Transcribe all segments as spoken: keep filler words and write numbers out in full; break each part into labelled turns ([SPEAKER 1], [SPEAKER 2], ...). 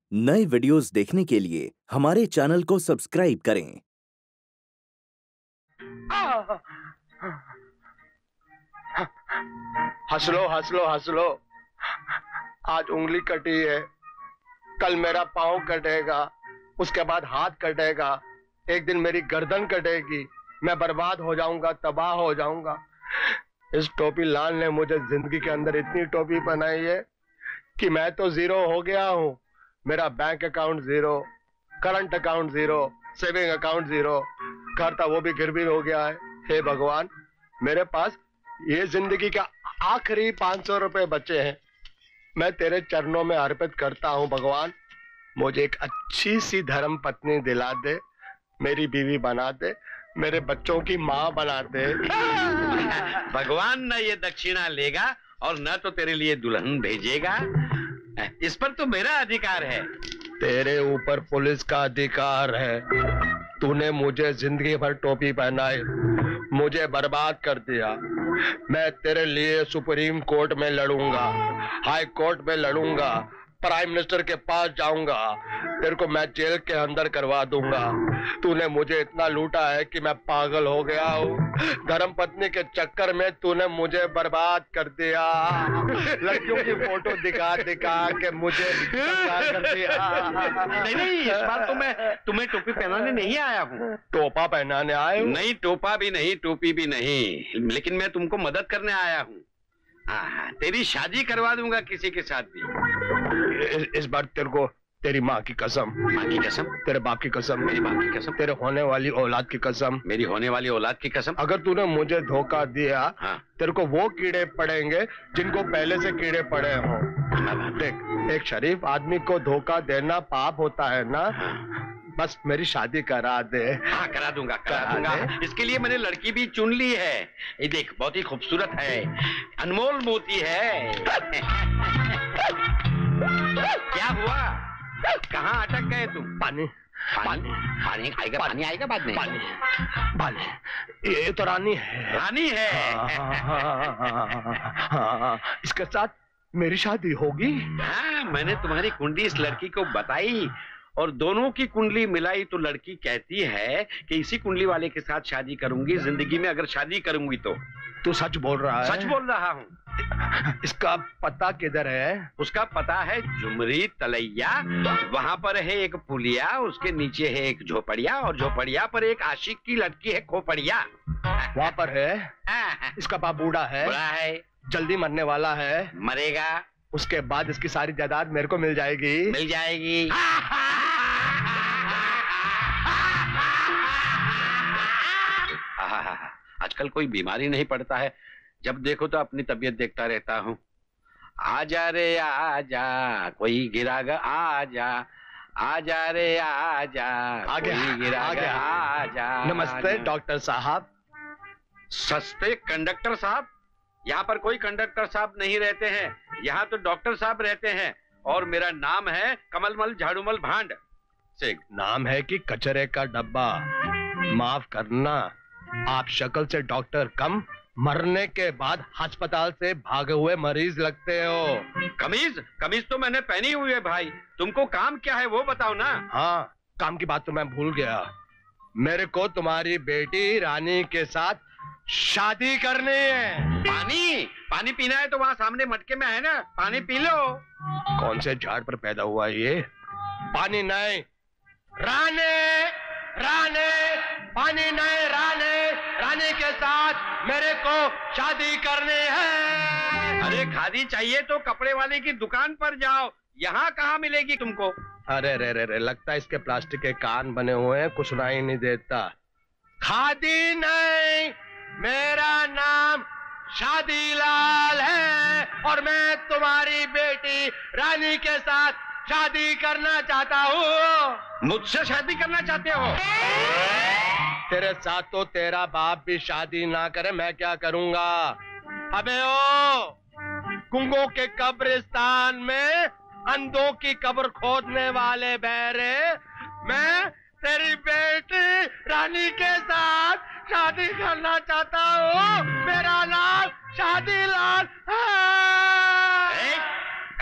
[SPEAKER 1] नए वीडियोस देखने के लिए हमारे चैनल को सब्सक्राइब करें।
[SPEAKER 2] हंस लो हंस लो हंस लो। आज उंगली कटी है, कल मेरा पाँव कटेगा, उसके बाद हाथ कटेगा, एक दिन मेरी गर्दन कटेगी, मैं बर्बाद हो जाऊंगा, तबाह हो जाऊंगा। इस टोपी लाल ने मुझे जिंदगी के अंदर इतनी टोपी पहनाई है कि मैं तो जीरो हो गया हूँ। मेरा bank account zero, current account zero, saving account zero, घर था वो भी गिरवी हो गया है। हे भगवान, मेरे पास ये जिंदगी का आखिरी पांच सौ रुपए बचे हैं। मैं तेरे चरणों में अर्पित करता हूँ भगवान, मुझे एक अच्छी सी धर्म पत्नी दिला दे, मेरी बीवी बना दे, मेरे बच्चों की माँ बना दे।
[SPEAKER 3] भगवान न ये दक्षिणा लेगा और न तो तेरे लिए दुल्हन भेजेगा। इस पर तो मेरा अधिकार है।
[SPEAKER 2] तेरे ऊपर पुलिस का अधिकार है। तूने मुझे जिंदगी भर टोपी पहनाई, मुझे बर्बाद कर दिया। मैं तेरे लिए सुप्रीम कोर्ट में लड़ूंगा, हाई कोर्ट में लड़ूंगा, प्राइम मिनिस्टर के पास जाऊंगा, तेरे को मैं जेल के अंदर करवा दूंगा। तूने मुझे इतना लूटा है कि मैं पागल हो गया हूँ। धर्म पत्नी के चक्कर में तूने मुझे बर्बाद कर दिया। लड़कियों की फोटो दिखा दिखा के मुझे कर दिया।
[SPEAKER 3] नहीं नहीं, इस बार तो मैं तुम्हें टोपी पहनाने नहीं आया हूँ।
[SPEAKER 2] टोपा पहनाने आए हो?
[SPEAKER 3] नहीं, टोपा भी नहीं, टोपी भी नहीं, लेकिन मैं तुमको मदद करने आया हूँ। हाँ, तेरी शादी करवा दूंगा किसी के साथ भी।
[SPEAKER 2] इस, इस बार तेरे को तेरी माँ की कसम,
[SPEAKER 3] माँ की कसम,
[SPEAKER 2] तेरे बाप की कसम,
[SPEAKER 3] मेरी बाप की कसम,
[SPEAKER 2] तेरे होने वाली औलाद की कसम,
[SPEAKER 3] मेरी होने वाली औलाद की कसम,
[SPEAKER 2] अगर तूने मुझे धोखा दिया, हाँ, तेरे को वो कीड़े पड़ेंगे जिनको पहले से कीड़े पड़े हों। देख, एक शरीफ आदमी को धोखा देना पाप होता है ना। हाँ। बस मेरी शादी करा दे।
[SPEAKER 3] हाँ, करा दूंगा, करा, करा दूंगा। इसके लिए मैंने लड़की भी चुन ली है। ये देख, बहुत ही खूबसूरत है, अनमोल मोती है। क्या हुआ? कहाँ अटक गए तुम?
[SPEAKER 2] पानी
[SPEAKER 3] पानी पानी आएगा, पानी आएगा बाद में।
[SPEAKER 2] पानी पानी ये तो रानी है,
[SPEAKER 3] रानी है।
[SPEAKER 2] हाँ, हाँ, हाँ, हाँ, इसके साथ मेरी शादी होगी।
[SPEAKER 3] हाँ, मैंने तुम्हारी कुंडली इस लड़की को बताई और दोनों की कुंडली मिलाई तो लड़की कहती है कि इसी कुंडली वाले के साथ शादी करूंगी जिंदगी में, अगर शादी करूंगी तो।
[SPEAKER 2] तू सच बोल रहा है?
[SPEAKER 3] सच बोल रहा हूँ।
[SPEAKER 2] इसका पता किधर है?
[SPEAKER 3] उसका पता है झुमरी तलैया, वहाँ पर है एक पुलिया, उसके नीचे है एक झोपड़िया और झोपड़िया पर एक आशिक की लड़की है खोपड़िया।
[SPEAKER 2] वहाँ पर है। इसका बाप बूढ़ा है,
[SPEAKER 3] बूढ़ा है,
[SPEAKER 2] जल्दी मरने वाला है,
[SPEAKER 3] मरेगा,
[SPEAKER 2] उसके बाद इसकी सारी जायदाद मेरे को मिल जाएगी।
[SPEAKER 3] मिल जाएगी। आजकल कोई बीमारी नहीं पड़ता है, जब देखो तो अपनी तबीयत देखता रहता हूँ। आजा रे आजा, कोई गिरागा आजा, आजा रे आजा, कोई गिरागा आजा।
[SPEAKER 2] नमस्ते डॉक्टर साहब।
[SPEAKER 3] सस्ते कंडक्टर साहब? यहाँ पर कोई कंडक्टर साहब नहीं रहते हैं, यहाँ तो डॉक्टर साहब रहते हैं। और मेरा नाम है कमलमल झाड़ूमल भांड से।
[SPEAKER 2] नाम है कि कचरे का डब्बा? माफ करना, आप शक्ल से डॉक्टर कम, मरने के बाद अस्पताल से भागे हुए मरीज लगते हो।
[SPEAKER 3] कमीज कमीज तो मैंने पहनी हुई है भाई, तुमको काम क्या है वो बताओ ना।
[SPEAKER 2] हाँ, काम की बात तो मैं भूल गया। मेरे को तुम्हारी बेटी रानी के साथ शादी करनी है।
[SPEAKER 3] पानी पानी पीना है तो वहाँ सामने मटके में है ना, पानी पी लो।
[SPEAKER 2] कौन से झाड़ पर पैदा हुआ ये? पानी नहीं, रानी रानी, पानी नहीं, रानी रानी के साथ मेरे को शादी करनी है।
[SPEAKER 3] अरे खादी चाहिए तो कपड़े वाले की दुकान पर जाओ, यहाँ कहाँ मिलेगी तुमको?
[SPEAKER 2] अरे रे रे रे, लगता है इसके प्लास्टिक के कान बने हुए हैं, कुछ सुनाई नहीं देता। खादी नहीं, मेरा नाम शादीलाल है और मैं तुम्हारी बेटी रानी के साथ शादी करना चाहता हूँ।
[SPEAKER 3] मुझसे शादी करना चाहते हो?
[SPEAKER 2] तेरे साथ तो तेरा बाप भी शादी ना करे, मैं क्या करूँगा? अबे ओ, गुंगों के कब्रिस्तान में अंधों की कब्र खोदने वाले बहरे, मैं तेरी बेटी रानी के साथ शादी करना चाहता हूँ। मेरा नाम शादीलाल है।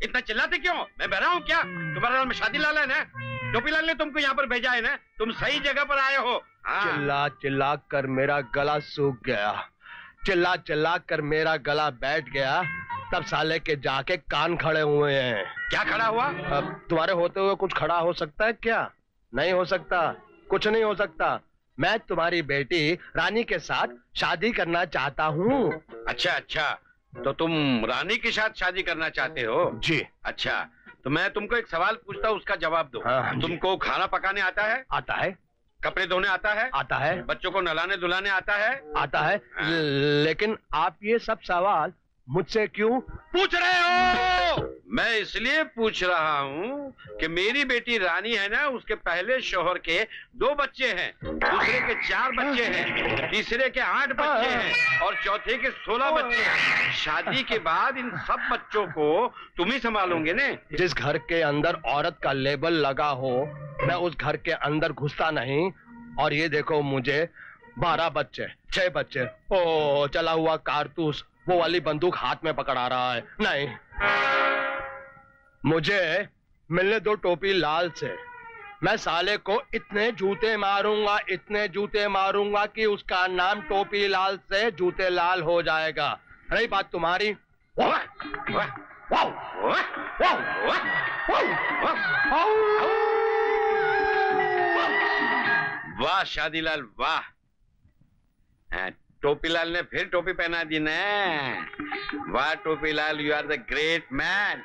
[SPEAKER 3] इतना चिल्लाते क्यों? मैं बहरा हूँ क्या? तुम्हारा नाम शादी लाल है ना? टोपीलाल ने तुमको यहाँ पर भेजा है ना? तुम सही जगह पर आए हो। हाँ।
[SPEAKER 2] चिल्ला चिल्ला कर मेरा गला सूख गया, चिल्ला चिल्ला कर मेरा गला बैठ गया, तब साले के जाके कान खड़े हुए हैं।
[SPEAKER 3] क्या खड़ा हुआ?
[SPEAKER 2] अब तुम्हारे होते हुए कुछ खड़ा हो सकता है क्या? नहीं हो सकता, कुछ नहीं हो सकता। मैं तुम्हारी बेटी रानी के साथ शादी करना चाहता हूँ।
[SPEAKER 3] अच्छा अच्छा, तो तुम रानी के साथ शादी करना चाहते हो?
[SPEAKER 2] जी।
[SPEAKER 3] अच्छा, तो मैं तुमको एक सवाल पूछता हूँ, उसका जवाब दो।
[SPEAKER 2] हाँ,
[SPEAKER 3] तुमको खाना पकाने आता है?
[SPEAKER 2] आता है।
[SPEAKER 3] कपड़े धोने आता है?
[SPEAKER 2] आता है।
[SPEAKER 3] बच्चों को नहलाने धुलाने आता है?
[SPEAKER 2] आता है। लेकिन आप ये सब सवाल मुझसे क्यों
[SPEAKER 3] पूछ रहे हो? मैं इसलिए पूछ रहा हूँ कि मेरी बेटी रानी है ना, उसके पहले शौहर के दो बच्चे हैं, दूसरे के चार बच्चे हैं, तीसरे के आठ बच्चे हैं और चौथे के सोलह बच्चे हैं। शादी के बाद इन सब बच्चों को तुम ही संभालोगे ने?
[SPEAKER 2] जिस घर के अंदर औरत का लेबल लगा हो, मैं उस घर के अंदर घुसता नहीं। और ये देखो, मुझे बारह बच्चे, छह बच्चे, ओ चला हुआ कारतूस, वो वाली बंदूक हाथ में पकड़ा रहा है। नहीं, मुझे मिलने दो टोपी लाल से। मैं साले को इतने जूते मारूंगा, इतने जूते मारूंगा कि उसका नाम टोपी लाल से जूते लाल हो जाएगा। रही बात तुम्हारी,
[SPEAKER 3] वाह वाह वाह वाह वाह वाह शादीलाल वाह। टोपीलाल ने फिर टोपी पहना दी ना। वाह Topilal, you are the great man.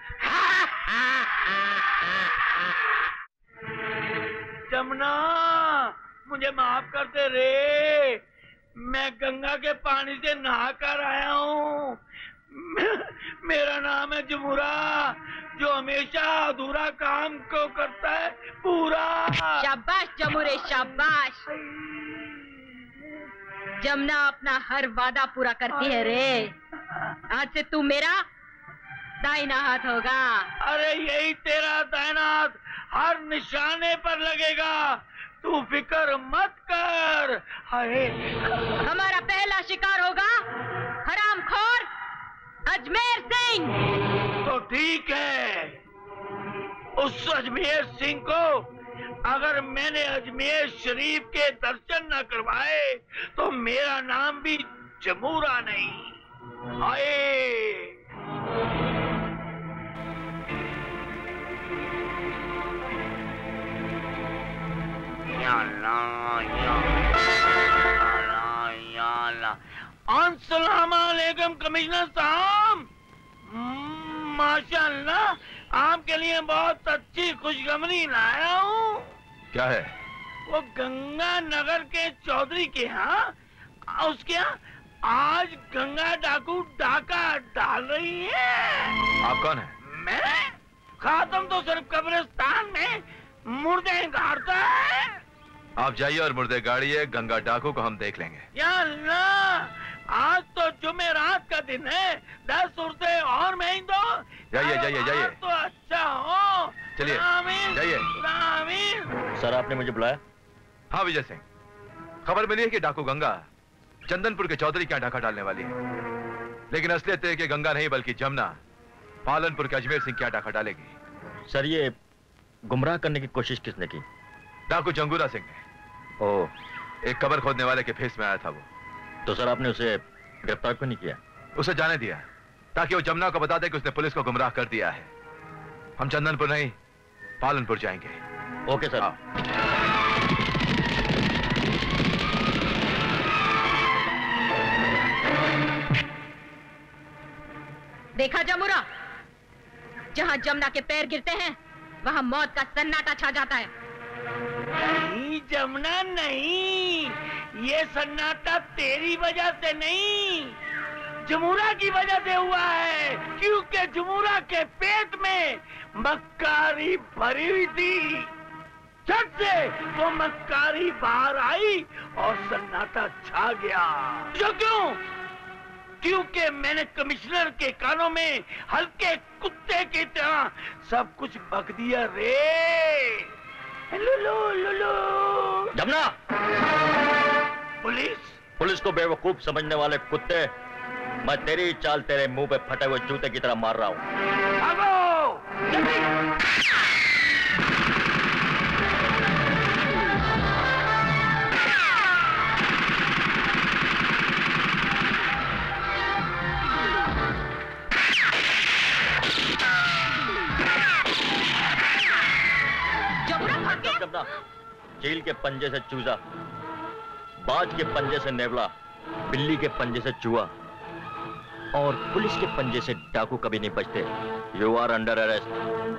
[SPEAKER 4] Jamuna, मुझे माफ कर दे रे, मैं गंगा के पानी से नहा कर आया हूँ। मेरा नाम है जमुरा, जो हमेशा अधूरा काम को करता है पूरा।
[SPEAKER 5] शाबाश जमुरे शाबाश। जमुना अपना हर वादा पूरा करती है रे। आज से तू मेरा दाहिना हाथ होगा।
[SPEAKER 4] अरे यही तेरा दाहिना हाथ हर निशाने पर लगेगा, तू फिक्र मत कर। हाय,
[SPEAKER 5] हमारा पहला शिकार होगा हरामखोर अजमेर सिंह।
[SPEAKER 4] तो ठीक है, उस अजमेर सिंह को अगर मैंने अजमेर शरीफ के दर्शन न करवाए तो मेरा नाम भी जमूरा नहीं। आए या अल्लाह, या अल्लाह, या अल्लाह। अस्सलाम वालेकुम कमिश्नर साहब। माशाअल्लाह, आपके लिए बहुत अच्छी खुशखबरी लाया हूँ।
[SPEAKER 6] क्या है?
[SPEAKER 4] वो गंगा नगर के चौधरी के यहाँ, उसके यहाँ आज गंगा डाकू डाका डाल रही है।
[SPEAKER 6] आप कौन है?
[SPEAKER 4] मैं खातम तो सिर्फ कब्रिस्तान में मुर्दे गाड़ता है।
[SPEAKER 6] आप जाइए और मुर्दे गाड़िए, गंगा डाकू को हम देख लेंगे।
[SPEAKER 4] या अल्लाह, आज तो जुमेरात का दिन है, दस उर्दे और महंगी दो।
[SPEAKER 6] जाइए जाइए जाइए।
[SPEAKER 4] तो अच्छा हो।
[SPEAKER 6] चलिए जाइए।
[SPEAKER 7] सर, आपने मुझे बुलाया?
[SPEAKER 6] हाँ विजय सिंह, खबर मिली है कि डाकू गंगा चंदनपुर के चौधरी क्या डाका डालने वाली है, लेकिन असलियत है कि गंगा नहीं बल्कि जमुना पालनपुर के अजमेर सिंह क्या डाका डालेगी।
[SPEAKER 7] सर, ये गुमराह करने की कोशिश किसने की?
[SPEAKER 6] डाकू जंगूरा सिंह ने।
[SPEAKER 7] ओह,
[SPEAKER 6] एक कबर खोदने वाले के फेस में आया था वो।
[SPEAKER 7] तो सर, आपने उसे गिरफ्तार क्यों नहीं किया?
[SPEAKER 6] उसे जाने दिया ताकि वो जमुना को बता दे कि उसने पुलिस को गुमराह कर दिया है। हम चंदनपुर नहीं पालनपुर जाएंगे।
[SPEAKER 7] Okay sir.
[SPEAKER 5] देखा जमुरा, जहाँ जमुना के पैर गिरते हैं वहाँ मौत का सन्नाटा छा जाता है।
[SPEAKER 4] नहीं जमुना नहीं, ये सन्नाटा तेरी वजह से नहीं, जमुरा की वजह से हुआ है, क्योंकि जमुरा के पेट में मक्कारी भरी हुई थी। झट से वो मक्कारी बाहर आई और सन्नाटा छा गया। जो क्यों? क्योंकि मैंने कमिश्नर के कानों में हल्के कुत्ते की तरह सब कुछ बक दिया रे। लुलु लुलु।
[SPEAKER 7] जमुना!
[SPEAKER 4] पुलिस
[SPEAKER 7] पुलिस को बेवकूफ समझने वाले कुत्ते, मैं तेरी चाल तेरे मुंह पे फटे हुए जूते की तरह मार रहा हूँ।
[SPEAKER 4] भागो!
[SPEAKER 7] जमुना, चील के पंजे से चूजा, बाज के पंजे से नेवला, बिल्ली के पंजे से चूहा और पुलिस के पंजे से डाकू कभी नहीं बचते। You are under arrest.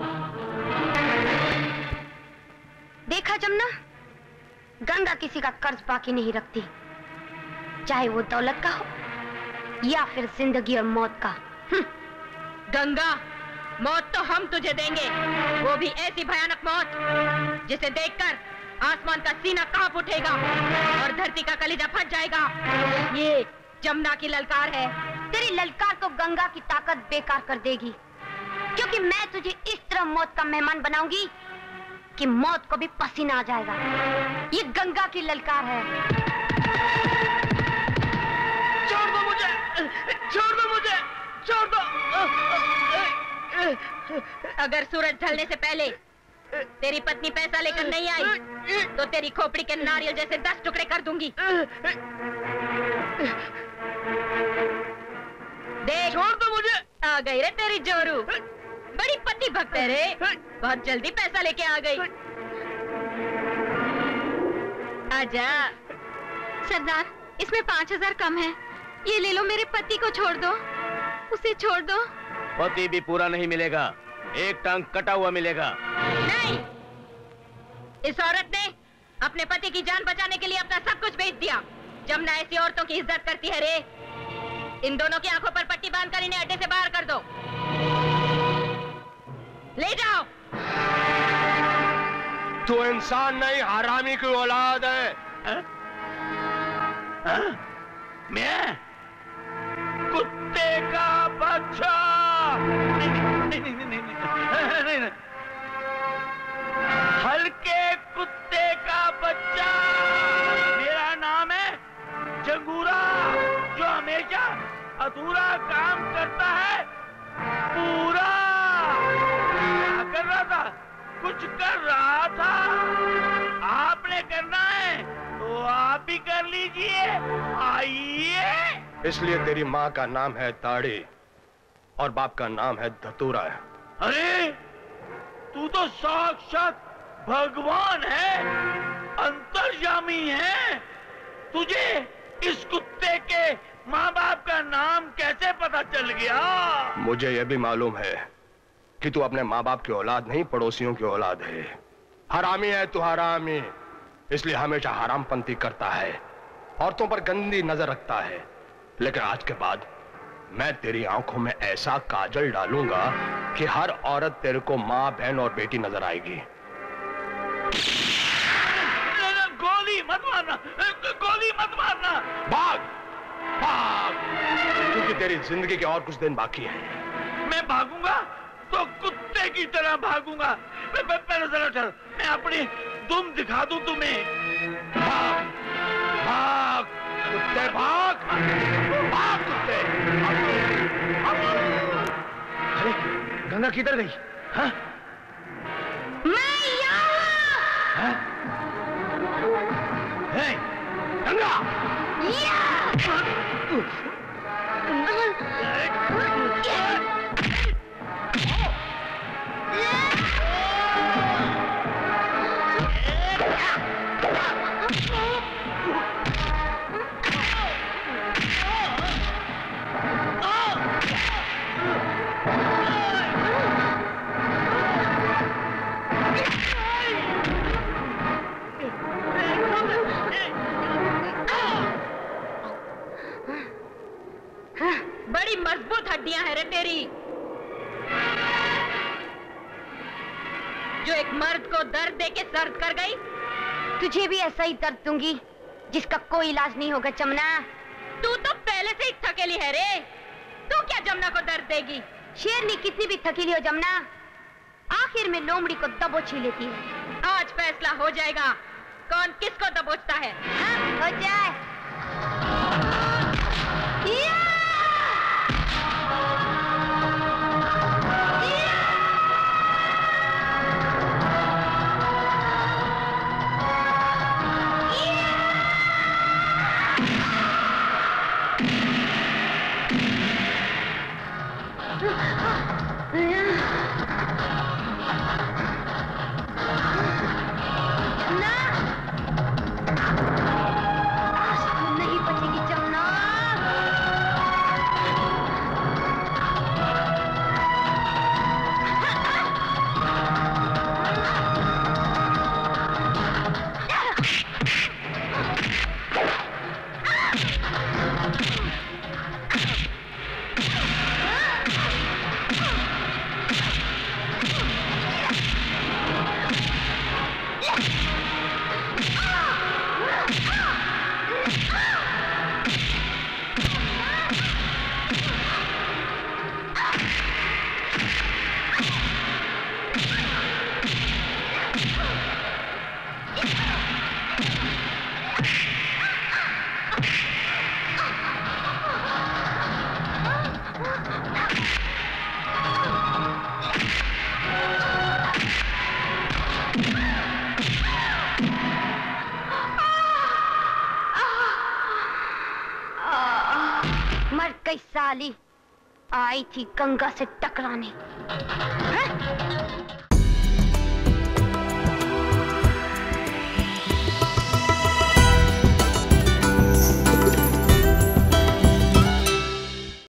[SPEAKER 8] देखा जमुना, गंगा किसी का कर्ज बाकी नहीं रखती, चाहे वो दौलत का हो या फिर जिंदगी और मौत का।
[SPEAKER 5] गंगा, मौत तो हम तुझे देंगे, वो भी ऐसी भयानक मौत जिसे देखकर आसमान का सीना कांप उठेगा और धरती का कलेजा फट जाएगा। ये जमुना की ललकार है।
[SPEAKER 8] तेरी ललकार तो गंगा की ताकत बेकार कर देगी, क्योंकि मैं तुझे इस तरह मौत का मेहमान बनाऊंगी कि मौत को भी पसीना आ जाएगा। ये गंगा की ललकार है।
[SPEAKER 4] छोड़ दो मुझे, छोड़ दो मुझे, छोड़ दो।
[SPEAKER 5] अगर सूरज ढलने से पहले तेरी पत्नी पैसा लेकर नहीं आई तो तेरी खोपड़ी के नारियल जैसे दस टुकड़े कर दूंगी। देख,
[SPEAKER 4] छोड़ दो मुझे।
[SPEAKER 5] आ गई रे तेरी जोरू, बड़ी पति भक्त है रे, बहुत जल्दी पैसा लेके आ गई। आजा।
[SPEAKER 8] सरदार, इसमें पाँच हजार कम है, ये ले लो। मेरे पति को छोड़ दो, उसे छोड़ दो।
[SPEAKER 9] पति भी पूरा नहीं मिलेगा, एक टांग कटा हुआ मिलेगा।
[SPEAKER 5] नहीं, इस औरत ने अपने पति की जान बचाने के लिए अपना सब कुछ बेच दिया। जमुना ऐसी औरतों की इज्जत करती है रे। इन दोनों की आंखों पर पट्टी बांधकर इन्हें अड्डे से बाहर कर दो। ले जाओ।
[SPEAKER 2] तू इंसान नहीं, हरामी की औलाद है।
[SPEAKER 4] आ? आ? मैं कुत्ते का बच्चा। नहीं नहीं नहीं नहीं नहीं नहीं नहीं, हल्के कुत्ते का बच्चा। मेरा नाम है जंगूरा, जो हमेशा अधूरा काम करता है पूरा। क्या कर रहा था? कुछ कर रहा था। आपने करना है तो आप ही कर लीजिए, आइए।
[SPEAKER 2] इसलिए तेरी माँ का नाम है ताड़ी और बाप का नाम है धतूरा।
[SPEAKER 4] अरे तू तो साक्षात भगवान है, अंतर्यामी है। तुझे इस कुत्ते के माँ बाप का नाम कैसे पता चल गया?
[SPEAKER 2] मुझे यह भी मालूम है कि तू अपने माँ बाप की औलाद नहीं, पड़ोसियों की औलाद है। हरामी है तू, हरामी। इसलिए हमेशा हरामपंती करता है, औरतों पर गंदी नजर रखता है। लेकिन आज के बाद मैं तेरी आंखों में ऐसा काजल डालूंगा कि हर औरत तेरे को माँ, बहन और बेटी नजर आएगी।
[SPEAKER 4] गोली मत मारना, गोली मत मारना।
[SPEAKER 2] भाग, भाग, क्योंकि तेरी जिंदगी के और कुछ दिन बाकी हैं।
[SPEAKER 4] मैं भागूंगा तो कुत्ते की तरह भागूंगा। पहले जरा चल, मैं अपनी दुम दिखा दूं तुम्हें।
[SPEAKER 2] भाग, भाग, कुत्ते भाग, भाग कुत्ते।
[SPEAKER 9] अरे गंगा किधर गई? हाँ?
[SPEAKER 8] मैं यहाँ।
[SPEAKER 9] है? गंगा!
[SPEAKER 5] बड़ी मजबूत हड्डियां हैं रे तेरी, जो एक मर्द को दर्द देके सर्द कर गई।
[SPEAKER 8] तुझे भी ऐसा ही दर्द दूंगी जिसका कोई इलाज नहीं होगा जमुना।
[SPEAKER 5] तू तो पहले से ही थकेली है रे, तू क्या जमुना को दर्द देगी?
[SPEAKER 8] शेरनी कितनी भी थकीली हो जमुना, आखिर में लोमड़ी को दबोच ही लेती है।
[SPEAKER 5] आज फैसला हो जाएगा कौन किसको दबोचता है।
[SPEAKER 8] हाँ, हो जाए। या! या! मर गई साली, आई थी गंगा से टकराने।